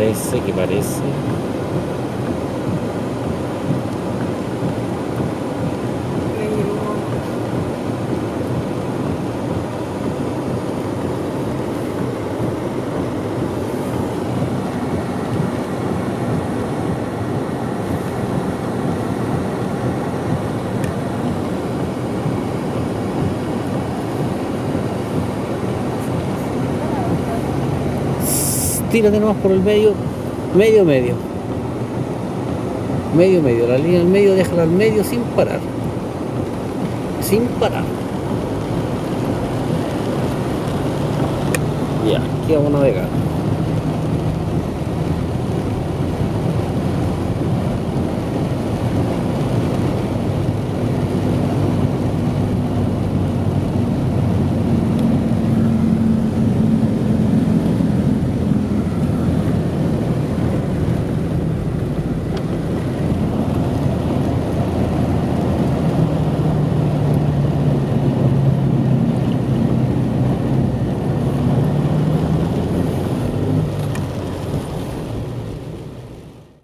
parece, que parece. Tírate nomás por el medio, medio, medio. Medio, medio. La línea del medio, déjala al medio sin parar. Sin parar. Ya, aquí vamos a navegar.